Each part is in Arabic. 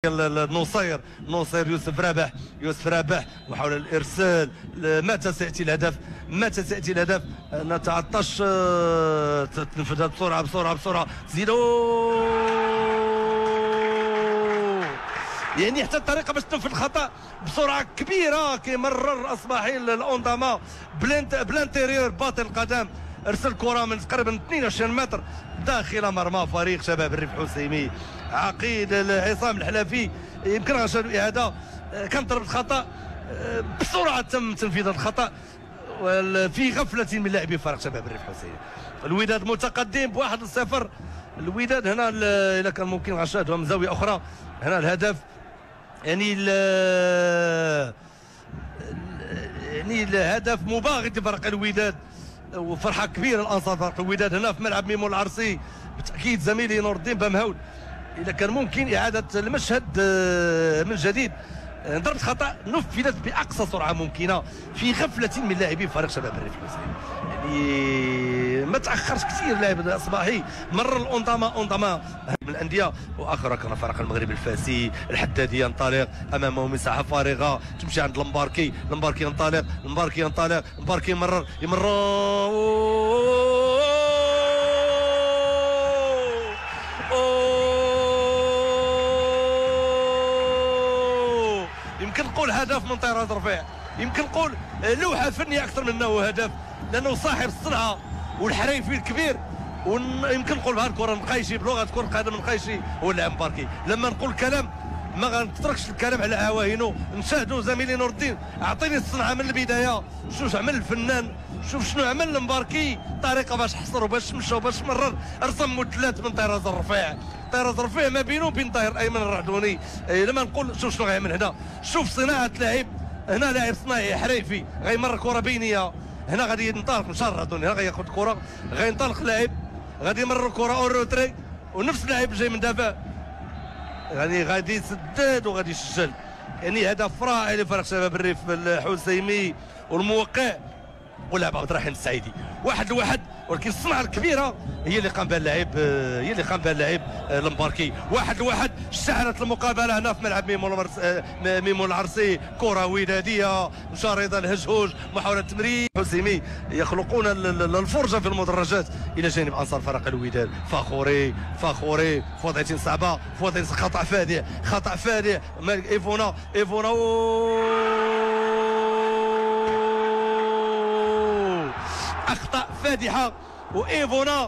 نصير يوسف رابح وحول الارسال. متى سياتي الهدف نتعطش تنفذها بسرعه زيدو. يعني حتى الطريقه باش تنفذ الخطا بسرعه كبيره كيمرر اصبحي الاونداما بلانتيريور باطن القدم، ارسل كره من تقريبا 22 متر داخل مرمى فريق شباب الريف الحسيمي. عقيد عصام الحلافي يمكن غنشاهدوا الاعاده، كان ضرب الخطا بسرعه تم تنفيذ الخطا في غفله من لاعبي فريق شباب الريف الحسيمي. الوداد متقدم ب1-0. الوداد هنا اذا كان ممكن غنشاهدوها من زاويه اخرى. هنا الهدف يعني الهدف مباغت لفريق الوداد، وفرحه كبيره لانصار فريق الوداد هنا في ملعب ميمون العرسي. بالتاكيد زميلي نور الدين بامهول اذا كان ممكن اعاده المشهد من جديد. ضربه خطا نفذت باقصى سرعه ممكنه في غفله من لاعبي فريق شباب الريف الحسيمي. يعني ما تاخرش كثير لاعب الاصباحي، مرر الاونداما من الانديه. واخر كان فريق المغرب الفاسي. الحدادي ينطلق امامه مساحه فارغه تمشي عند المباركي ينطلق المباركي يمرر يمكن نقول هدف من طراز رفيع، يمكن نقول لوحه فنيه اكثر من انه هدف، لانه صاحب الصنعه والحريفي الكبير. ويمكن نقول بها الكره نقايشي بلغه كره القدم نقايشي هو اللاعب مباركي. لما نقول كلام ما غنتركش الكلام على عواهنه. نشاهدوا زميلي نور الدين، اعطيني الصنعه من البدايه، شوف عمل الفنان، شوف شنو عمل المباركي، طريقه باش حصر وباش مشى وباش مرر. رسم مثلث من طراز الرفيع ما بينه وبين طاهر ايمن الرعدوني. لما نقول شوف شنو غيعمل هنا، شوف صناعه لاعب هنا، لاعب صناعي حريفي غيمر كره بينيه. هنا غادي ينطلق مشى الرعدوني، هنا غياخذ الكره غينطلق لاعب غادي يمرر الكره اون روتري، ونفس اللاعب جاي من دافع يعني غادي يسدد وغادي يسجل. يعني هدف رائع لفريق شباب الريف الحسيمي. والموقع ولعب عبد الرحيم السعيدي 1-1، ولكن الصنعه الكبيره هي اللي قام بها اللاعب المباركي. 1-1 اشتعلت المقابله هنا في ملعب ميمون العرسي. كره وداديه مشارده الهجهوج، محاوله تمرير حسيمي يخلقون الفرجه في المدرجات الى جانب انصار فريق الوداد. فخوري في وضعيه صعبه، في وضعيه خطا فادح ايفونا اخطاء فادحه، وايفونا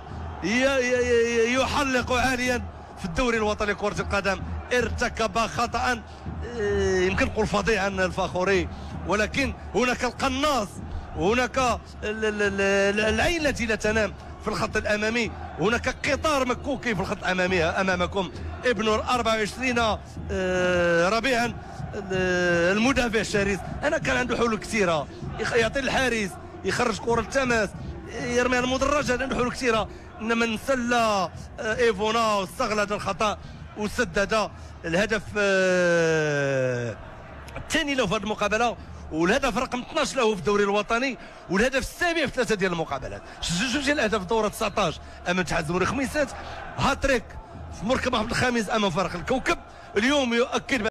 يحلق عاليا في الدوري الوطني لكرة القدم. ارتكب خطأ يمكن نقول فظيعا الفاخوري، ولكن هناك القناص وهناك العين التي لا تنام في الخط الامامي. هناك قطار مكوكي في الخط الامامي امامكم، ابن 24 ربيعا المدافع الشرس. انا كان عنده حلول كثيره، يعطي الحارس، يخرج كره التماس، يرميها المدرجه، عنده حلول كثيره. انما نسلى ايفونا واستغل الخطا وسدد الهدف الثاني له في هذه المقابله، والهدف رقم 12 له في الدوري الوطني، والهدف السابع في 3 ديال المقابلات. جوج ديال الاهداف في دوره 19 امام اتحاد الزمالك خميسات، هاتريك في مركب احمد الخامس امام فريق الكوكب. اليوم يؤكد